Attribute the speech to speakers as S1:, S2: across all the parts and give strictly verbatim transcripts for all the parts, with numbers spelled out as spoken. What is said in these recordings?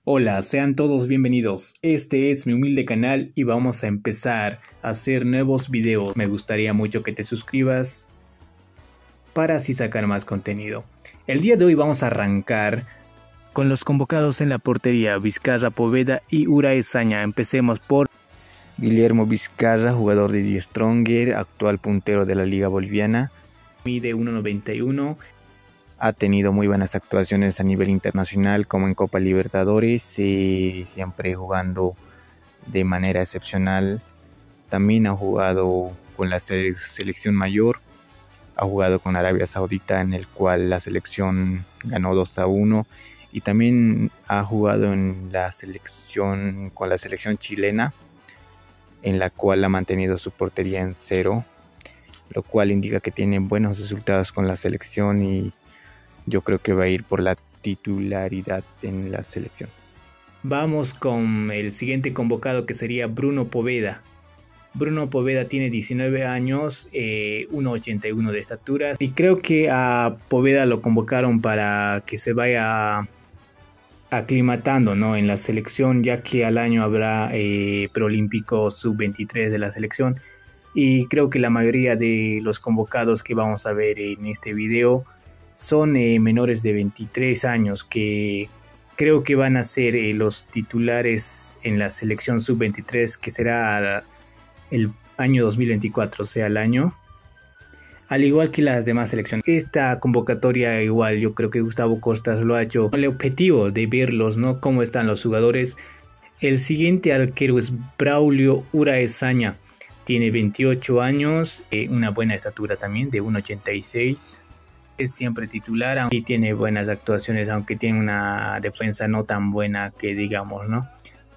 S1: Hola, sean todos bienvenidos. Este es mi humilde canal y vamos a empezar a hacer nuevos videos. Me gustaría mucho que te suscribas para así sacar más contenido. El día de hoy vamos a arrancar con los convocados en la portería: Vizcarra, Poveda y Ura Ezaña. Empecemos por Guillermo Vizcarra, jugador de Die Stronger, actual puntero de la Liga Boliviana. Mide uno noventa y uno. Ha tenido muy buenas actuaciones a nivel internacional, como en Copa Libertadores, eh, siempre jugando de manera excepcional. También ha jugado con la sele- selección mayor, ha jugado con Arabia Saudita, en el cual la selección ganó dos a uno. Y también ha jugado en la selección con la selección chilena, en la cual ha mantenido su portería en cero, lo cual indica que tiene buenos resultados con la selección y yo creo que va a ir por la titularidad en la selección. Vamos con el siguiente convocado, que sería Bruno Poveda. Bruno Poveda tiene diecinueve años, eh, uno ochenta y uno de estatura. Y creo que a Poveda lo convocaron para que se vaya aclimatando, ¿no?, en la selección, ya que al año habrá eh, preolímpico sub veintitrés de la selección. Y creo que la mayoría de los convocados que vamos a ver en este video son eh, menores de veintitrés años, que creo que van a ser eh, los titulares en la selección sub veintitrés, que será el año dos mil veinticuatro, o sea, el año, al igual que las demás selecciones. Esta convocatoria, igual, yo creo que Gustavo Costas lo ha hecho con el objetivo de verlos, ¿no?, cómo están los jugadores. El siguiente arquero es Braulio Ura Ezaña. Tiene veintiocho años, eh, una buena estatura también, de uno ochenta y seis. Es siempre titular y tiene buenas actuaciones, aunque tiene una defensa no tan buena que digamos, ¿no?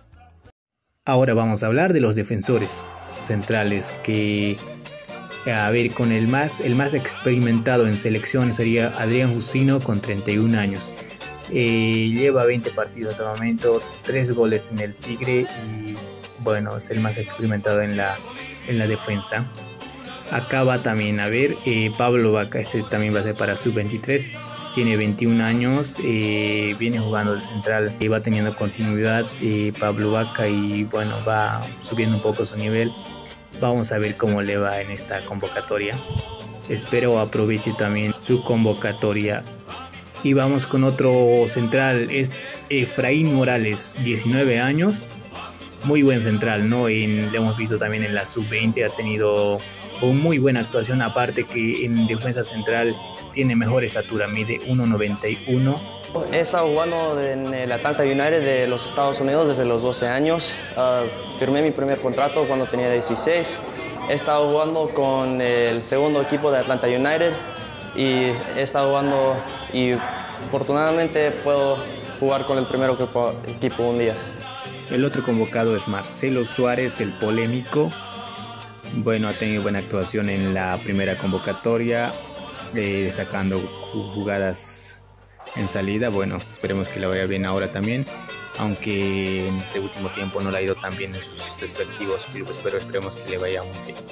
S1: Ahora vamos a hablar de los defensores centrales, que a ver, con el más, el más experimentado en selección sería Adrián Jusino, con treinta y un años. Eh, lleva veinte partidos hasta el momento, tres goles en el Tigre y bueno, es el más experimentado en la, en la defensa. Acá va también a ver eh, Pablo Vaca. Este también va a ser para sub veintitrés. Tiene veintiún años, eh, viene jugando de central y va teniendo continuidad eh, Pablo Vaca, y bueno, va subiendo un poco su nivel. Vamos a ver cómo le va en esta convocatoria. Espero aproveche también su convocatoria. Y vamos con otro central, es Efraín Morales, diecinueve años. Muy buen central, ¿no? En, lo hemos visto también en la sub veinte, ha tenido con muy buena actuación, aparte que en defensa central tiene mejor estatura, mide uno noventa y uno.
S2: He estado jugando en el Atlanta United de los Estados Unidos desde los doce años. Uh, firmé mi primer contrato cuando tenía dieciséis. He estado jugando con el segundo equipo de Atlanta United y he estado jugando, y afortunadamente puedo jugar con el primer equipo un día.
S1: El otro convocado es Marcelo Suárez, el polémico. Bueno, ha tenido buena actuación en la primera convocatoria, eh, destacando jugadas en salida. Bueno, esperemos que le vaya bien ahora también, aunque en este último tiempo no le ha ido tan bien en sus respectivos clubes, pero esperemos que le vaya muy bien.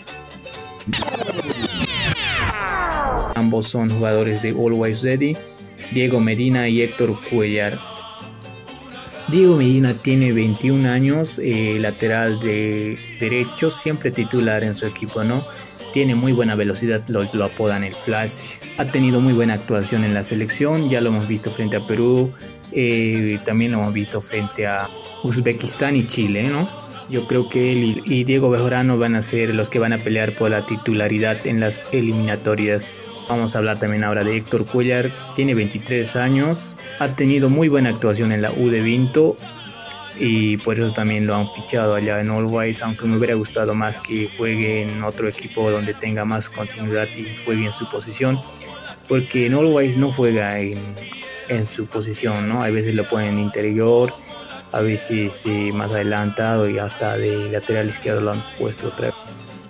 S1: Ambos son jugadores de Always Ready, Diego Medina y Héctor Cuellar. Diego Medina tiene veintiún años, eh, lateral de derecho, siempre titular en su equipo, ¿no? Tiene muy buena velocidad, lo, lo apodan el Flash. Ha tenido muy buena actuación en la selección, ya lo hemos visto frente a Perú, eh, también lo hemos visto frente a Uzbekistán y Chile, ¿no? Yo creo que él y, y Diego Bejarano van a ser los que van a pelear por la titularidad en las eliminatorias. Vamos a hablar también ahora de Héctor Cuellar. Tiene veintitrés años, ha tenido muy buena actuación en la U de Vinto y por eso también lo han fichado allá en Always, aunque me hubiera gustado más que juegue en otro equipo donde tenga más continuidad y juegue en su posición, porque en Always no juega en, en su posición, ¿no? A veces lo ponen en interior, a veces eh, más adelantado, y hasta de lateral izquierdo lo han puesto otra vez.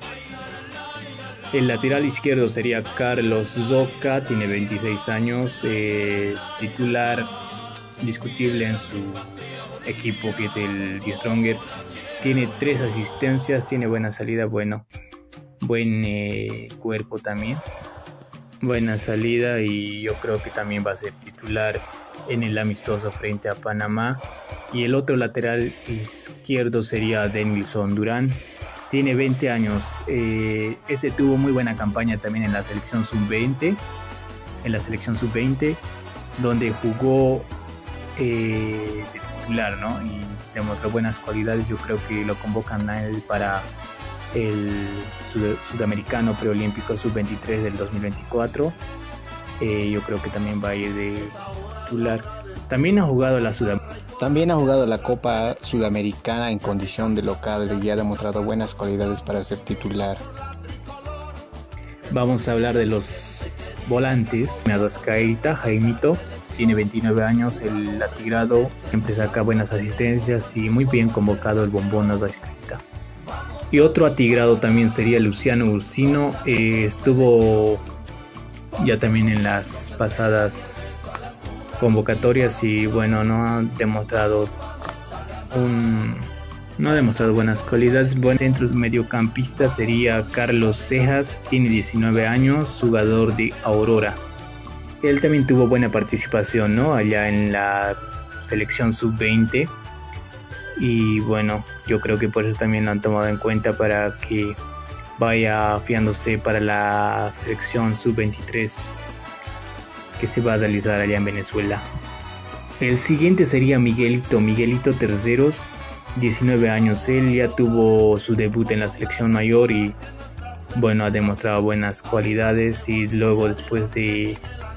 S1: El lateral izquierdo sería Carlos Zoca, tiene veintiséis años, eh, titular discutible en su equipo, que es el Die Stronger. Tiene tres asistencias, tiene buena salida, bueno, buen eh, cuerpo también, buena salida, y yo creo que también va a ser titular en el amistoso frente a Panamá. Y el otro lateral izquierdo sería Denilson Durán. Tiene veinte años. Eh, ese tuvo muy buena campaña también en la selección sub veinte. En la selección sub veinte, donde jugó eh, de titular, ¿no? Y demostró buenas cualidades. Yo creo que lo convocan a él para el sud sudamericano preolímpico sub veintitrés del dos mil veinticuatro. Eh, yo creo que también va a ir de titular. También ha jugado la Sudam
S3: También ha jugado la Copa Sudamericana en condición de local y ha demostrado buenas cualidades para ser titular.
S1: Vamos a hablar de los volantes. Arrascaeta, Jaimito, tiene veintinueve años, el atigrado, siempre saca buenas asistencias y muy bien convocado el bombón Arrascaeta. Y otro atigrado también sería Luciano Ursino, eh, estuvo ya también en las pasadas convocatorias y bueno, no ha demostrado un no ha demostrado buenas cualidades. Buen centro mediocampista sería Carlos Cejas, tiene diecinueve años, jugador de Aurora. Él también tuvo buena participación, ¿no? Allá en la selección sub veinte y bueno, yo creo que por eso también lo han tomado en cuenta para que vaya afiándose para la selección sub veintitrés que se va a realizar allá en Venezuela. El siguiente sería Miguelito, Miguelito Terceros, diecinueve años. Él ya tuvo su debut en la selección mayor y bueno, ha demostrado buenas cualidades y luego después de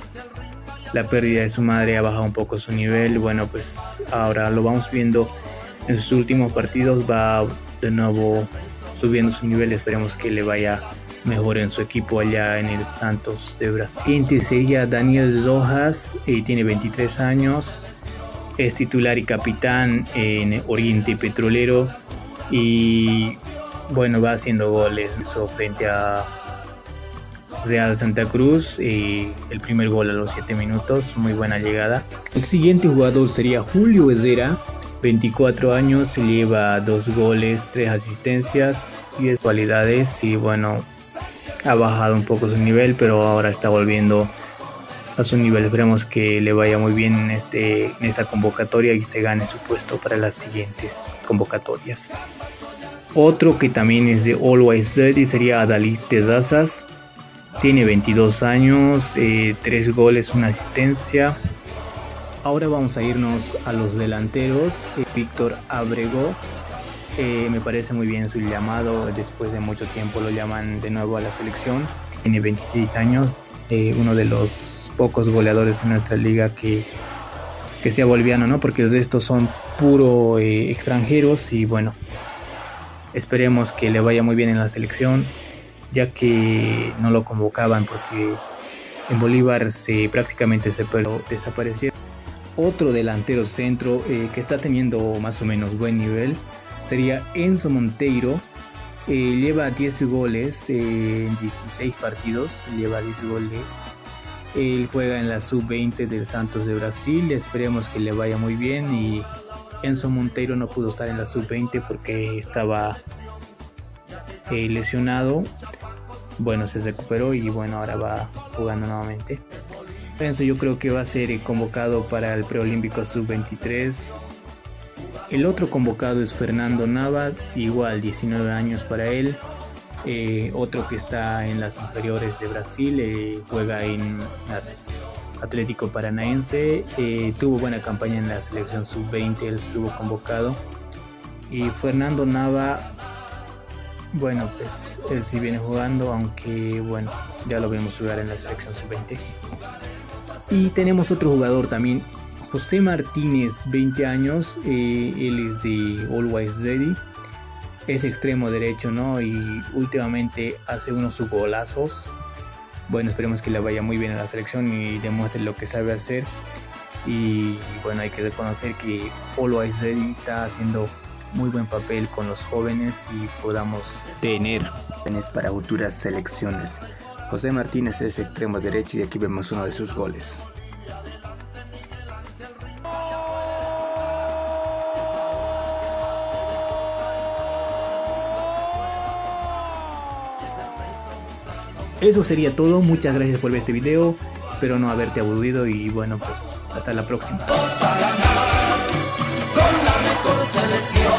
S1: la pérdida de su madre ha bajado un poco su nivel. Bueno, pues ahora lo vamos viendo en sus últimos partidos, va de nuevo subiendo su nivel. Esperemos que le vaya mejor en su equipo allá en el Santos de Brasil. El siguiente sería Daniel Rojas, eh, tiene veintitrés años, es titular y capitán en Oriente Petrolero y bueno, va haciendo goles. Hizo frente a Real Santa Cruz y el primer gol a los siete minutos, muy buena llegada. El siguiente jugador sería Julio Herrera, veinticuatro años, lleva dos goles, tres asistencias y diez cualidades y bueno, ha bajado un poco su nivel, pero ahora está volviendo a su nivel. Esperemos que le vaya muy bien en, este, en esta convocatoria y se gane su puesto para las siguientes convocatorias. Otro que también es de Always Ready sería Adalid Terrazas. Tiene veintidós años, eh, tres goles, una asistencia. Ahora vamos a irnos a los delanteros. Eh, Víctor Abrego. Eh, me parece muy bien su llamado, después de mucho tiempo lo llaman de nuevo a la selección. Tiene veintiséis años, eh, uno de los pocos goleadores en nuestra liga que, que sea boliviano, ¿no? Porque los de estos son puro eh, extranjeros y bueno, esperemos que le vaya muy bien en la selección, ya que no lo convocaban porque en Bolívar se, prácticamente se desapareció. Otro delantero centro eh, que está teniendo más o menos buen nivel sería Enzo Monteiro. Eh, lleva diez goles eh, en dieciséis partidos, lleva diez goles. Él juega en la sub veinte del Santos de Brasil, esperemos que le vaya muy bien. Y Enzo Monteiro no pudo estar en la sub veinte porque estaba eh, lesionado. Bueno, se recuperó y bueno, ahora va jugando nuevamente. Enzo yo creo que va a ser eh, convocado para el preolímpico sub veintitrés. El otro convocado es Fernando Navas, igual diecinueve años para él. Eh, otro que está en las inferiores de Brasil, eh, juega en Atlético Paranaense. Eh, tuvo buena campaña en la selección sub veinte, él estuvo convocado. Y Fernando Nava, bueno, pues él sí viene jugando, aunque bueno, ya lo vemos jugar en la selección sub veinte. Y tenemos otro jugador también, José Martínez, veinte años, eh, él es de Always Ready, es extremo derecho, ¿no? Y últimamente hace unos golazos. Bueno, esperemos que le vaya muy bien a la selección y demuestre lo que sabe hacer. Y bueno, hay que reconocer que Always Ready está haciendo muy buen papel con los jóvenes y podamos tener jóvenes para futuras selecciones. José Martínez es extremo derecho y aquí vemos uno de sus goles. Eso sería todo, muchas gracias por ver este video, espero no haberte aburrido y bueno, pues Hasta la próxima.
S4: Vamos a ganar con la mejor selección.